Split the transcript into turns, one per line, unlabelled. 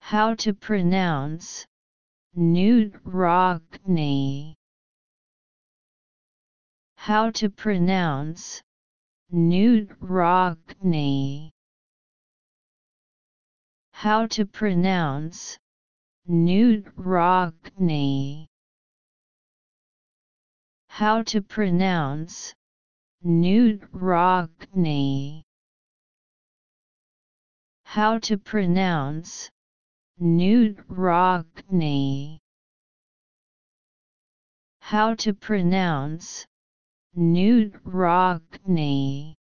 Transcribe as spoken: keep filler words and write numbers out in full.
How to pronounce Knute Rockne. How to pronounce Knute Rockne. How to pronounce Knute Rockne. How to pronounce Knute Rockne. How to pronounce Knute Rockne. How to pronounce Knute Rockne.